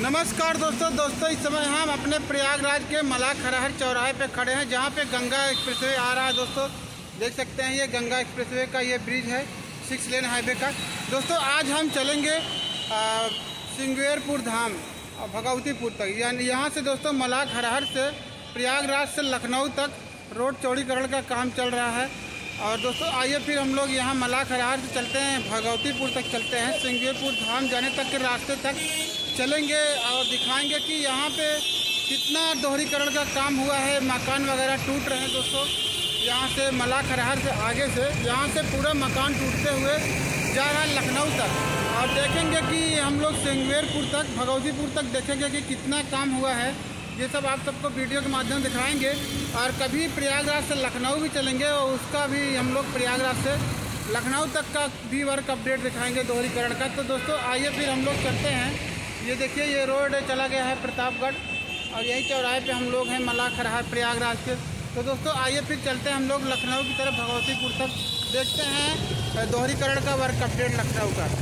नमस्कार दोस्तों इस समय हम अपने प्रयागराज के मलाह खराहर चौराहे पे खड़े हैं, जहाँ पे गंगा एक्सप्रेसवे आ रहा है। दोस्तों देख सकते हैं, ये गंगा एक्सप्रेसवे का ये ब्रिज है 6 लेन हाईवे का। दोस्तों आज हम चलेंगे सिंगवेरपुर धाम और भगवतीपुर तक, यानी यहाँ से दोस्तों मलाह खराहर से प्रयागराज से लखनऊ तक रोड चौड़ीकरण का काम चल रहा है। और दोस्तों आइए फिर हम लोग यहाँ मलाह खराहर से चलते हैं, भगवतीपुर तक चलते हैं, सिंगवेरपुर धाम जाने तक के रास्ते तक चलेंगे और दिखाएंगे कि यहाँ पे कितना दोहरीकरण का काम हुआ है, मकान वगैरह टूट रहे हैं। दोस्तों यहाँ से मलाह खराहर से आगे से यहाँ से पूरा मकान टूटते हुए जा रहा है लखनऊ तक, और देखेंगे कि हम लोग सिंगवेरपुर तक भगवतीपुर तक देखेंगे कि कितना काम हुआ है। ये सब आप सबको वीडियो के माध्यम से दिखाएंगे। और कभी प्रयागराज से लखनऊ भी चलेंगे और उसका भी हम लोग प्रयागराज से लखनऊ तक का भी वर्क अपडेट दिखाएंगे दोहरीकरण का। तो दोस्तों आइए फिर हम लोग चलते हैं। ये देखिए ये रोड चला गया है प्रतापगढ़, और यही चौराहे पे हम लोग हैं मलाह खराहर प्रयागराज के। तो दोस्तों आइए फिर चलते हैं हम लोग लखनऊ की तरफ, भगवतीपुर तक देखते हैं दोहरीकरण का वर्क अपडेट लखनऊ का।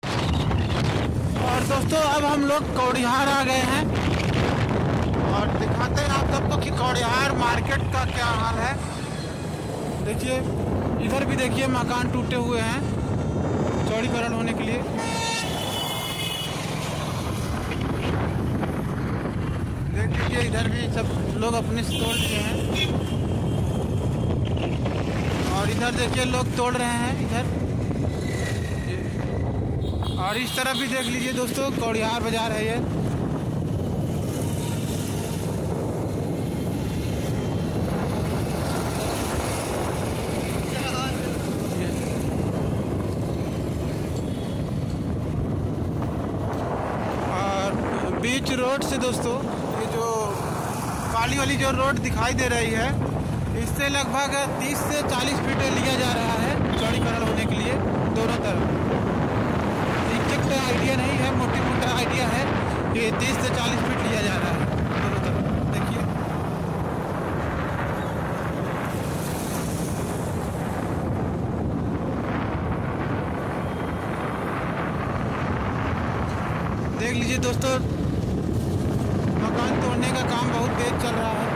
और दोस्तों अब हम लोग कौड़िहार आ गए हैं और दिखाते हैं आप सबको कि कौड़िहार मार्केट का क्या हाल है। देखिए इधर भी देखिए मकान टूटे हुए हैं चौड़ीकरण होने के लिए। देख लीजिए इधर भी सब लोग अपने से तोड़ रहे हैं, और इधर देखिए लोग तोड़ रहे हैं इधर। और इस तरफ भी देख लीजिए दोस्तों कौड़िहार बाजार है ये। बीच रोड से दोस्तों ये जो काली वाली जो रोड दिखाई दे रही है, इससे लगभग 30 से 40 फीट लिया जा रहा है चौड़ीकरण होने के लिए दोनों तरफ। एग्जैक्ट आइडिया नहीं है, मोटी मोटा आइडिया है कि 30 से 40 फीट लिया जा रहा है दोनों तरफ। देखिए देख लीजिए दोस्तों मकान तोड़ने का काम बहुत तेज चल रहा है।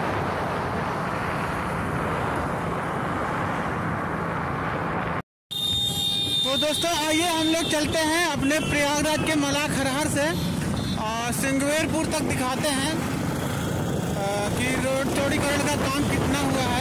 तो दोस्तों आइए हम लोग चलते हैं अपने प्रयागराज के मलाह खराहर से सिंगवेरपुर तक दिखाते हैं कि रोड चौड़ीकरण का काम कितना हुआ है।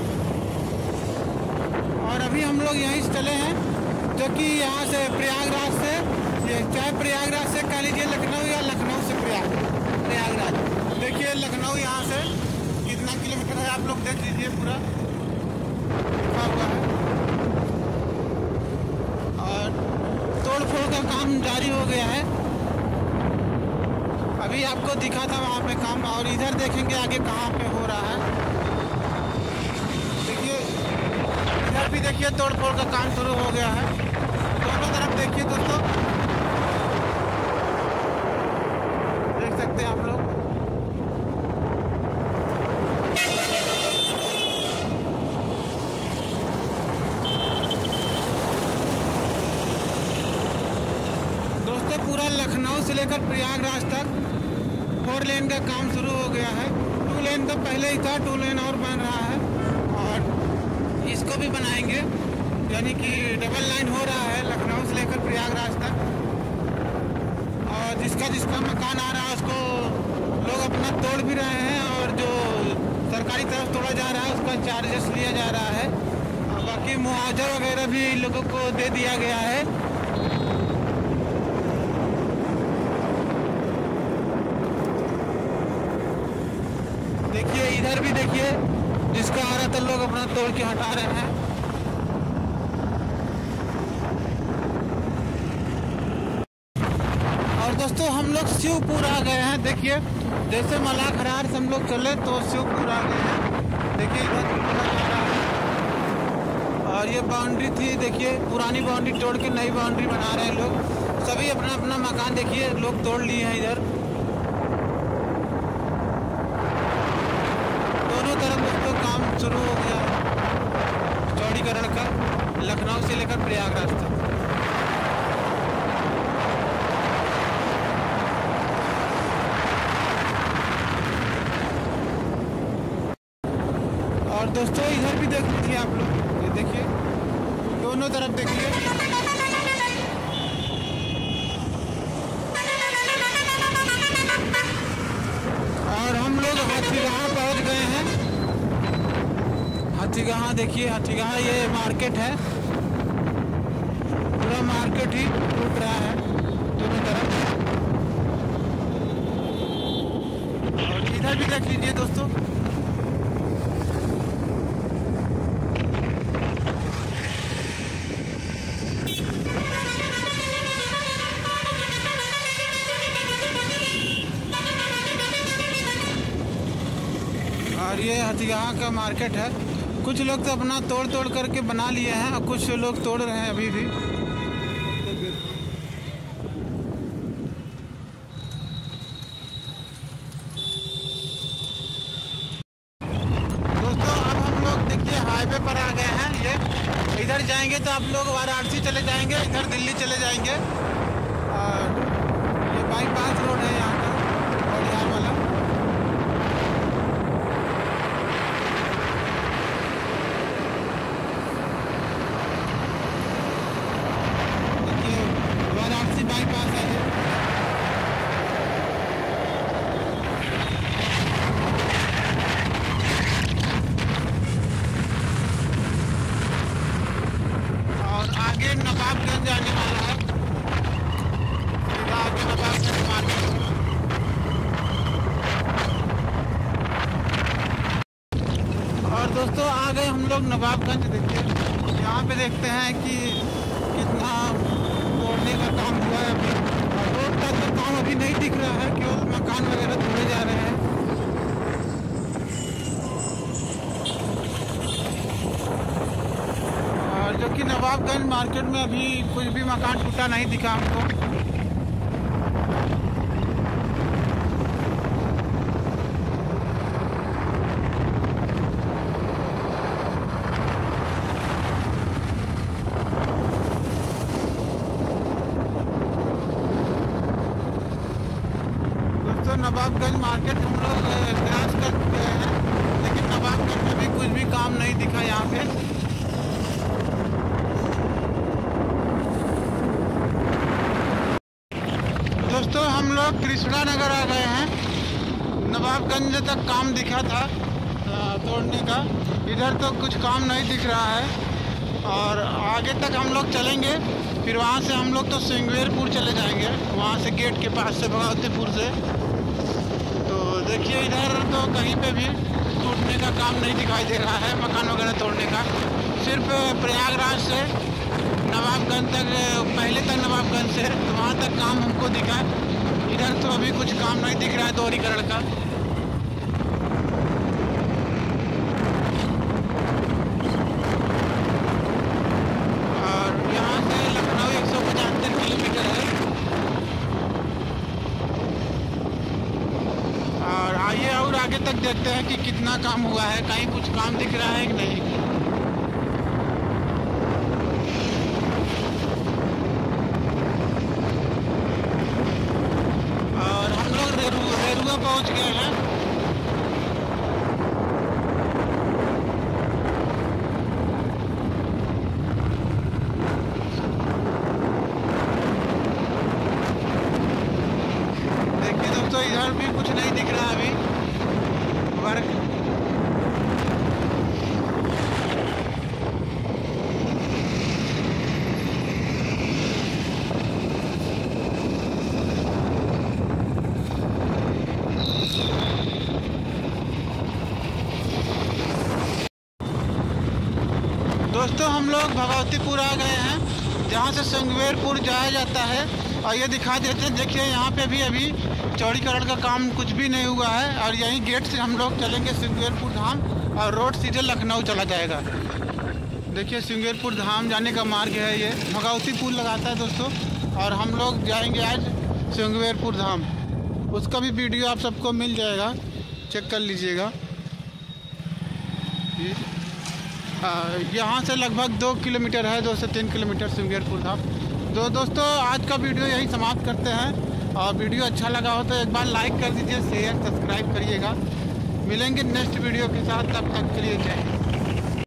और अभी हम लोग यहीं से चले हैं, जो कि यहाँ से प्रयागराज से, चाहे प्रयागराज से कह लीजिए लखनऊ या लखनऊ से प्रयागराज। देखिए लखनऊ यहाँ से कितना किलोमीटर है, आप लोग देख लीजिए पूरा लिखा हुआ है। और तोड़ फोड़ का काम जारी हो गया है, अभी आपको दिखा था वहाँ पे काम। और इधर देखेंगे आगे कहाँ पे हो रहा है। देखिए इधर भी देखिए तोड़ फोड़ का काम शुरू हो गया है, दोनों तरफ देखिए दोस्तों, देख सकते हैं आप लोग। दोस्तों पूरा लखनऊ से लेकर प्रयागराज तक 4 लेन का काम शुरू हो गया है। 2 लेन तो पहले ही था, 2 लेन और बन रहा है, और इसको भी बनाएंगे, यानी कि डबल लाइन हो रहा है लखनऊ से लेकर प्रयागराज तक। और जिसका मकान आ रहा है उसको लोग अपना तोड़ भी रहे हैं, और जो सरकारी तरफ तोड़ा जा रहा है उसका चार्जेस लिया जा रहा है। और बाकी मुआवजा वगैरह भी लोगों को दे दिया गया है। देखिए इधर भी देखिए जिसका आ रहा था लोग अपना तोड़ के हटा रहे हैं। और दोस्तों हम लोग शिवपुर आ गए हैं। देखिए जैसे मलाह खराहर से हम लोग चले तो शिवपुर आ गए हैं। देखिए इधर जा रहा है, और ये बाउंड्री थी, देखिए पुरानी बाउंड्री तोड़ के नई बाउंड्री बना रहे हैं लोग। सभी अपना अपना मकान देखिए लोग तोड़ लिए हैं इधर दोनों तरफ। दोस्तों काम शुरू हो गया है चौड़ीकरण का लखनऊ से लेकर प्रयागराज तक। दोस्तों इधर भी देख लीजिए आप लोग, ये देखिए दोनों तरफ देखिए। और हम लोग हाथीगाह पहुंच गए हैं। हाथीगाह देखिए, हाथीगाह ये मार्केट है, पूरा मार्केट ही टूट रहा है दोनों तरफ। और इधर भी देख लीजिए दोस्तों। और ये हाथीगाह का मार्केट है। कुछ लोग तो अपना तोड़ तोड़ करके बना लिए हैं और कुछ लोग तोड़ रहे हैं अभी भी। दोस्तों अब हम लोग देखिए हाईवे पर आ गए हैं। ये इधर जाएंगे तो आप लोग वाराणसी चले जाएंगे, इधर दिल्ली चले जाएंगे। और ये बाईपास रोड है यहाँ का, और यहाँ वाला वाराणसी बाईपास है ये। और आगे नवाबगंज आने वाला है, आगे नवाबगंज मार्केट। और दोस्तों आ गए हम लोग नवाबगंज। देखिए यहाँ पे देखते हैं कि कितना तोड़ने का काम हुआ है अभी। रोड का तो काम अभी नहीं दिख रहा है, केवल मकान वगैरह तोड़े जा रहे हैं। और जो कि नवाबगंज मार्केट में अभी कुछ भी मकान टूटा नहीं दिखा हमको। नवाबगंज मार्केट हम लोग क्रॉस कर चुके हैं, लेकिन नवाबगंज में भी कुछ भी काम नहीं दिखा यहाँ पे। दोस्तों हम लोग कृष्णा नगर आ गए हैं। नवाबगंज तक काम दिखा था तोड़ने का, इधर तो कुछ काम नहीं दिख रहा है। और आगे तक हम लोग चलेंगे, फिर वहाँ से हम लोग तो सिंगवेरपुर चले जाएंगे, वहाँ से गेट के पास से भगवतीपुर से। तो देखिए इधर तो कहीं पे भी टूटने का काम नहीं दिखाई दे रहा है, मकान वगैरह तोड़ने का। सिर्फ प्रयागराज से नवाबगंज तक, पहले तक नवाबगंज से तो वहाँ तक काम हमको दिखा। इधर तो अभी कुछ काम नहीं दिख रहा है दोहरीकरण का। और यहाँ से लखनऊ 175 किलोमीटर है। और आइए और आगे तक देखते हैं कि कितना काम हुआ है, कहीं कुछ काम दिख रहा है कि नहीं। और हम लोग रेरुआ पहुंच गए हैं। देखिए दोस्तों इधर भी कुछ नहीं दिख रहा अभी वर्क। दोस्तों हम लोग भगवतीपुर आ गए हैं, जहाँ से सिंगवेरपुर जाया जाता है। और ये दिखा देते हैं, देखिए यहाँ पे भी अभी चौड़ीकरण का काम कुछ भी नहीं हुआ है। और यहीं गेट से हम लोग चलेंगे सिंगवेरपुर धाम, और रोड सीधे लखनऊ चला जाएगा। देखिए सिंगवेरपुर धाम जाने का मार्ग है ये, भगवतीपुर लगाता है दोस्तों। और हम लोग जाएंगे आज सिंगवेरपुर धाम, उसका भी वीडियो आप सबको मिल जाएगा, चेक कर लीजिएगा। यहाँ से लगभग 2 किलोमीटर है, 2 से 3 किलोमीटर सिंगवेरपुर धाम। तो दोस्तों आज का वीडियो यही समाप्त करते हैं। और वीडियो अच्छा लगा हो तो एक बार लाइक कर दीजिए, शेयर सब्सक्राइब करिएगा। मिलेंगे नेक्स्ट वीडियो के साथ, तब तक के लिए जय हिंद।